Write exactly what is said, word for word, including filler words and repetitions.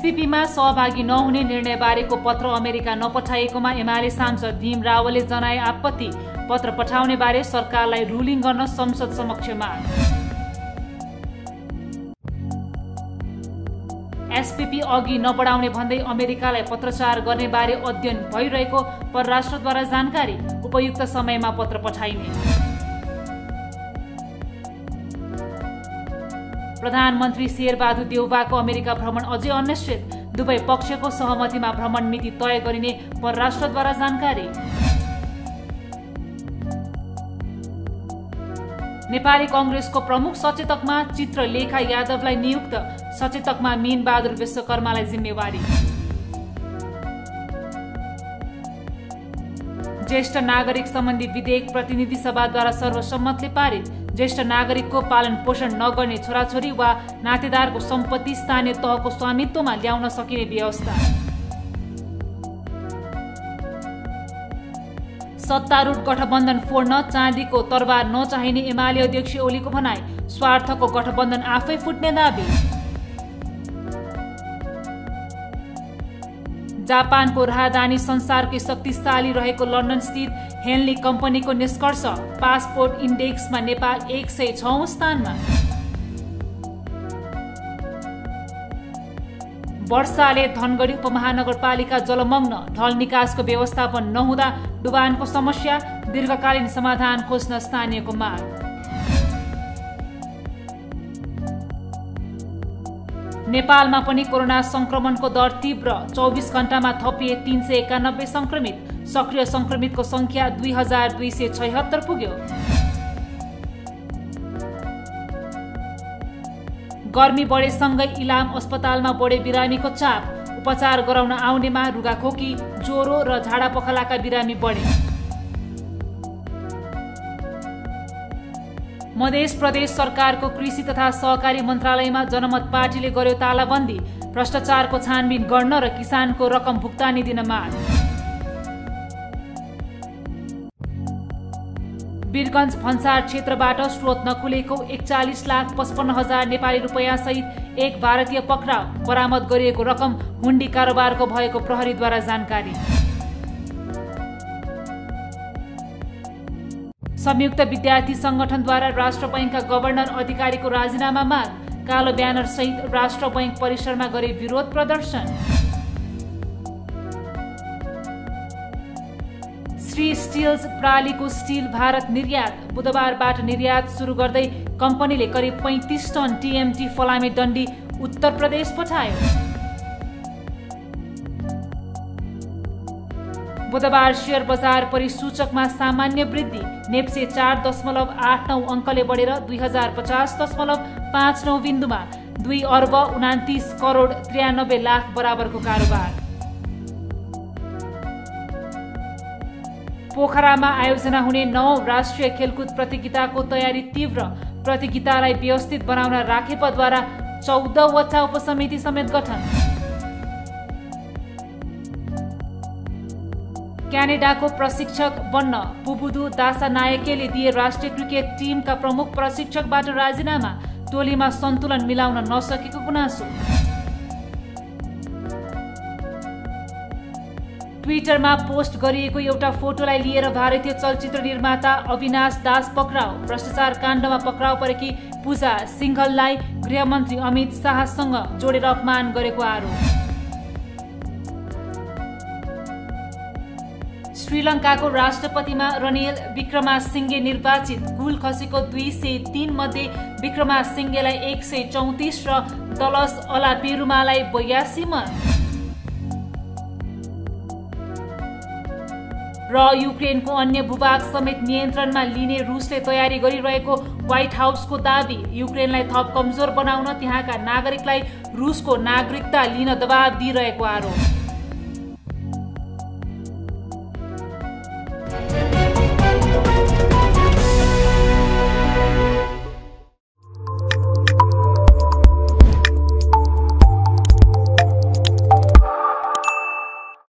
एसपीपीमा सहभागी नहुने निर्णयबारेको पत्र अमेरिका नपठाइएकोमा एमाले सांसद भीम रावलले जनाए आपत्ति। पत्र पठाउने बारे सरकारलाई रुलिङ गर्न संसद समक्ष माग। एसपीपी अघि नबढाउने भन्दै अमेरिकालाई पत्रचार गर्ने बारे अध्ययन भइरहेको परराष्ट्रद्वारा जानकारी। उपयुक्त समयमा पत्र पठाइने। प्रधानमन्त्री शेरबहादुर देउवाको अमेरिका भ्रमण अझै अनिश्चित। दुवै पक्षको सहमतिमा भ्रमण मिति तय गरिने परराष्ट्रद्वारा जानकारी। नेपाली कांग्रेसको प्रमुख सचेतकमा चित्रलेखा यादवलाई नियुक्त। सचेतकमा मीन बहादुर विश्वकर्मालाई जिम्मेवारी। ज्येष्ठ नागरिक सम्बन्धी विधेयक प्रतिनिधि सभाद्वारा सर्वसम्मतले पारित। ज्येष्ठ नागरिकको पालन पोषण नगर्ने छोराछोरी वा नातेदारको सम्पत्ति स्थानीय तहको स्वामित्वमा ल्याउन सकिने व्यवस्था। सत्तारूढ गठबन्धन फोड्न चाँदीको तरबार नचाहिने एमाले अध्यक्ष ओलीको भनाई। स्वार्थको गठबन्धन आफै फुट्ने दाबी। जापानको राजधानी संसारकै शक्तिशाली रहेको लन्डन स्थित हेनली कम्पनीको निष्कर्ष। पासपोर्ट इन्डेक्समा नेपाल एक सय छौं स्थानमा। वर्षाले धनगढी उपमहानगरपालिका जलमग्न। ढल निकासको व्यवस्थापन नहुँदा डुबानको समस्या। दीर्घकालीन समाधान खोज्न स्थानीयको माग। नेपालमा पनि कोरोना संक्रमणको दर तीव्र। चौबीस घण्टामा थपिए तीन सय एकानब्बे संक्रमित। सक्रिय संक्रमितको संख्या दुई हजार दुई सय छयहत्तर पुग्यो। गर्मी बढेसँगै इलाम अस्पतालमा बढे बिरामीको चाप। उपचार गराउन आउनेमा रुगाखोकी, ज्वरो र झाडा पखालाका बिरामी बढे। मध्य प्रदेश सरकारको कृषि तथा सहकारी मन्त्रालयमा जनमत पार्टीले गर्यो तालाबन्दी। भ्रष्टाचारको छानबिन गर्न र किसानको रकम भुक्तानी दिन माग। वीरगञ्ज भन्सार क्षेत्रबाट स्रोत नखुलेको एकचालिस लाख पचपन्न हजार नेपाली रुपियाँ सहित एक भारतीय पक्राउ। बरामद गरिएको रकम हुण्डी कारोबारको भएको प्रहरीद्वारा जानकारी। संयुक्त विद्यार्थी संगठनद्वारा राष्ट्र बैंकका गभर्नर अधिकारीको राजीनामा माग। कालो ब्यानर सहित राष्ट्र बैंक परिसरमा गरे विरोध प्रदर्शन। श्री स्टिल्स प्रालीको स्टिल भारत निर्यात। बुधबारबाट निर्यात सुरु गर्दै कम्पनीले करिब पैंतीस टन टीएमटी फलामे डन्डी उत्तर प्रदेश पठायो। बुधबार शेयर बजार परिसूचकमा सामान्य वृद्धि। नेप्से चार दशमलव आठ नौ अङ्कले बढेर दुई हजार पचास दशमलव पाँच नौ बिन्दुमा दुई अर्ब उनातिस करोड त्रियानब्बे लाख बराबरको कारोबार। पोखरामा आयोजना हुने नौ राष्ट्रिय खेलकुद प्रतियोगिताको तयारी तीव्र। प्रतियोगितालाई व्यवस्थित बनाउन राखेपद्वारा चौधवटा उपसमिति समेत गठन। क्यानाडाको प्रशिक्षक बन्न पुबुदु दासानायकेले दिए राष्ट्रिय क्रिकेट टिमका प्रमुख प्रशिक्षकबाट राजीनामा। टोलीमा सन्तुलन मिलाउन नसकेको गुनासो। ट्विटरमा पोस्ट गरिएको एउटा फोटोलाई लिएर भारतीय चलचित्र निर्माता अविनाश दास पक्राउ। भ्रष्टाचार काण्डमा पक्राउ परेकी पूजा सिंघललाई गृहमन्त्री अमित शाहसँग जोडेर अपमान गरेको आरोप। श्रीलङ्काको राष्ट्रपतिमा रनिल विक्रमासिंघे निर्वाचित। कुल खसेको दुई सय तीन मध्ये विक्रमासिंघेलाई एक सय चौतिस र दलस अलापेरुमालाई बयासी मत। र युक्रेनको अन्य भूभाग समेत नियन्त्रणमा लिने रुसले तयारी गरिरहेको व्हाइट हाउसको दाबी। युक्रेनलाई थप कमजोर बनाउन त्यहाँका नागरिकलाई रुसको नागरिकता लिन दबाब दिइरहेको आरोप।